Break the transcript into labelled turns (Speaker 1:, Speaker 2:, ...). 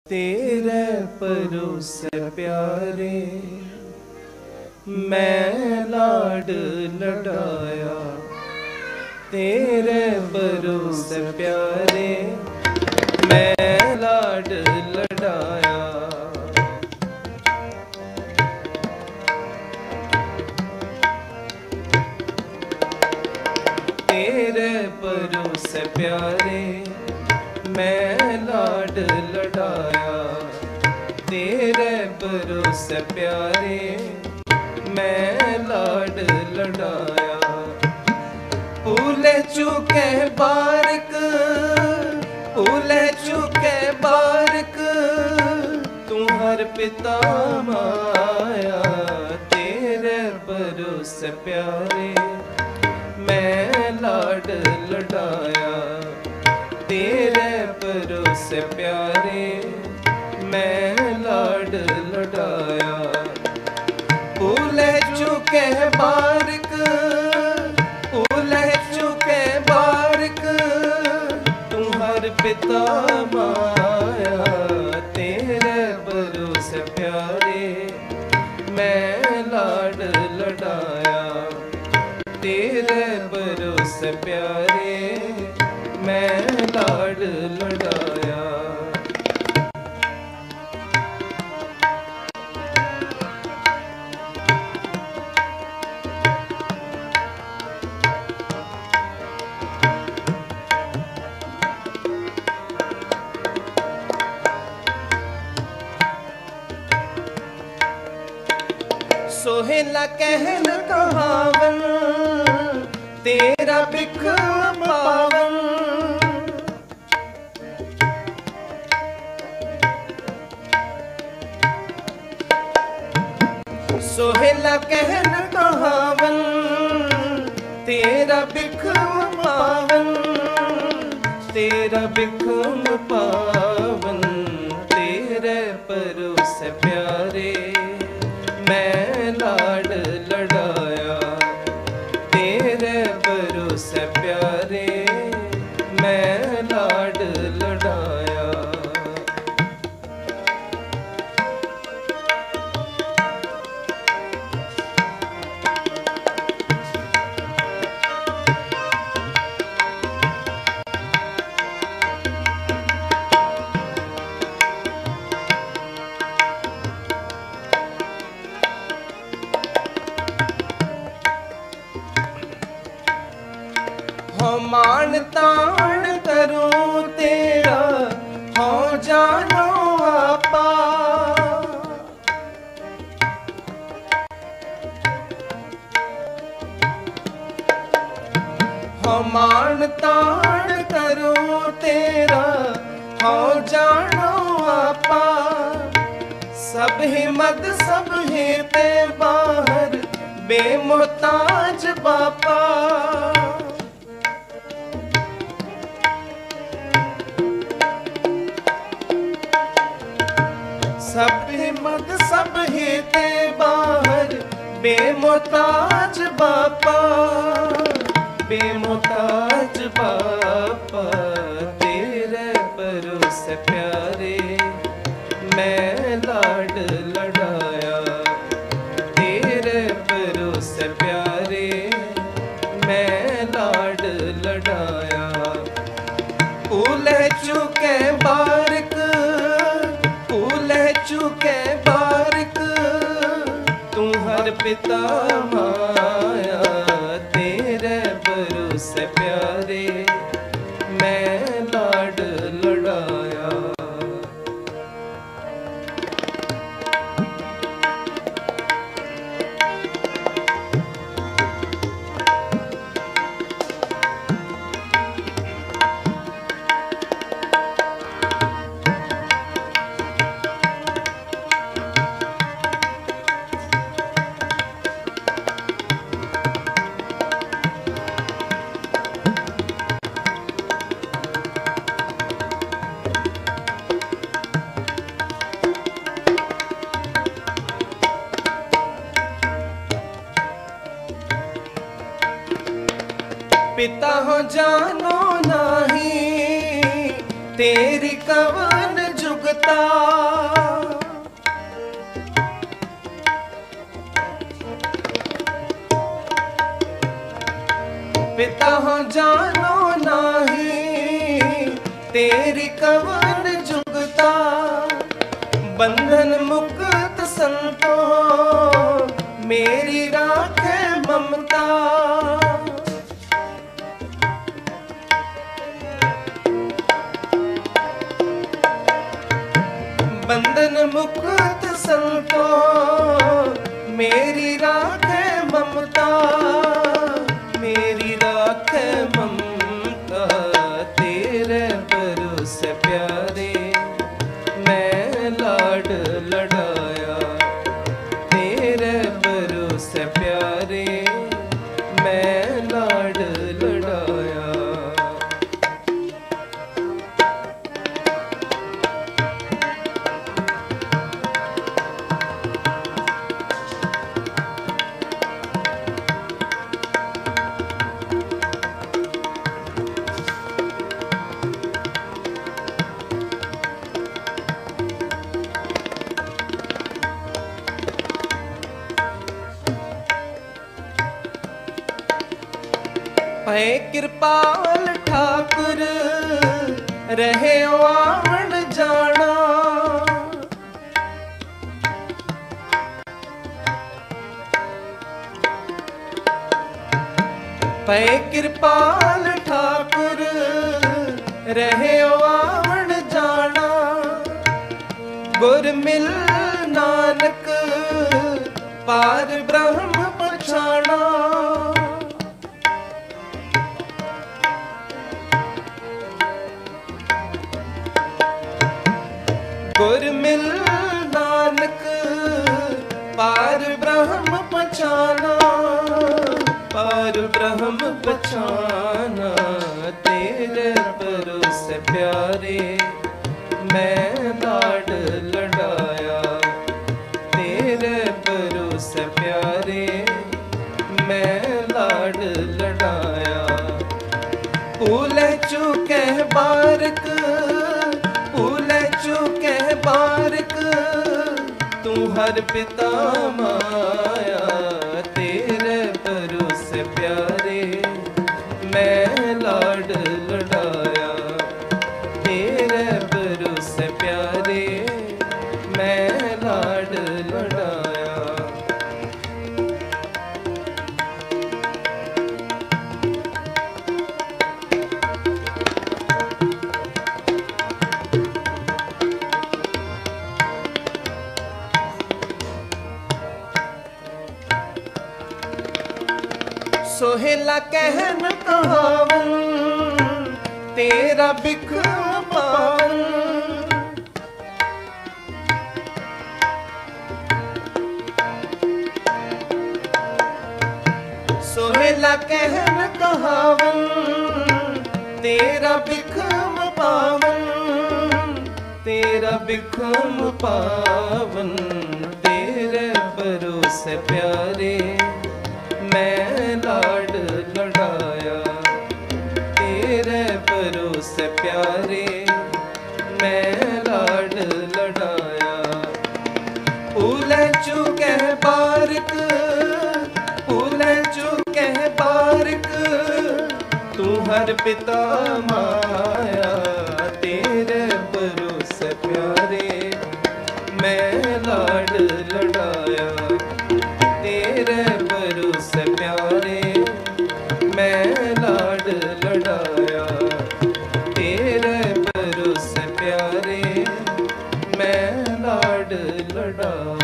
Speaker 1: तेरे परोसे प्यारे मैं लाड लड़ाया, तेरे परोसे प्यारे मैं लाड लड़ाया। तेरे परोसे प्यारे मैं लाड लड़ाया, तेरे भरोसे प्यारे मैं लाड लड़ाया। भूले चूके बारिक, भूले चूके बारिक तू हर पिता माया। तेरे भरोसे प्यारे मैं लाड लड़ाया, तेरे भरोसे प्यारे मैं लाड लड़ाया। भूले चूके बारिक, भूले चूके बारिक तू हर पिता माया। तेरे भरोसे प्यारे मैं लाड लड़ाया, तेरे भरोसे प्यारे मैं लाड लड़ाया। सोहेला कहन कहावन तेरा बिक्रम पावन। सोहेला कहन कहावन तेरा बिक्रम पावन, तेरा बिक्रम पावन। तेरे भरोसे प्यारे मैं लाड लड़ाया, तेरे भरोसे प्यारे मैं लाड लड़ाया। हो मान तान करूं तेरा हो जानो आपा। हो मान तान करूं तेरा हो जानो आपा। सब हिम्मत सब ही पे बाहर बेमोहताज बापा। सब हिम्मत सब ही ते बाहर बेमोहताज बापा, बेमोहताज बापा। तेरे भरोसे प्यारे मैं लाड लड़ाया, तेरे भरोसे प्यारे मैं लाड लड़ाया। भूले चूके बारिक, भूले चूके बारिक तू हर पिता माया। तेरे भरोसे प्यारे मैं लाड लड़ाया। पिता हो जानो नाही तेरी कवन जुग जुगता। पिता हो जानो नाही तेरी कवन जुगता। बंधन मुक्त संतो मेरी राखे ममता। बंधन मुक्त संतो मेरी राखे ममता। मेरी राखे ममता तेरे भरोसे प्यारे मैं लाड लड़ाया। तेरे भरोसे प्यारे मैं लाड लड़ाया। भय कृपाल ठाकुर रहे आवन जाना। भय कृपाल ठाकुर रहे आवन जाना। गुर मिल नानक पार ब्रह्म पछाना। गुर मिल नानक पार ब्रह्म पछाना। पार ब्रह्म पछाना तेरे भरोसे प्यारे मैं लाड लड़ाया। तेरे भरोसे प्यारे मैं लाड लड़ाया। भूले चूके बारक भूले चूके बारक तू हर पिता माया। तेरे भरोसे प्यारे मैं लाड लड़ाया। तेरे भरोसे प्यारे मैं लाड लड़ाया। सोहेला कहन कहावन तेरा बिख पावन। सोहेला कहन कहावन तेरा बिखम पावन। तेरा बिखम पावन तेरे भरोसे प्यारे मैं लाड लड़ाया। तेरे भरोसे प्यारे मैं लाड लड़ाया। भूले चूके बारक भूले चूके बारक तू हर पिता माया। तेरे भरोसे प्यारे मैं लाड लड़ाया। तेरे भरोसे प्यारे मैं लाड लड़ाया। तेरे भरोसे प्यारे मैं लाड लड़ाया।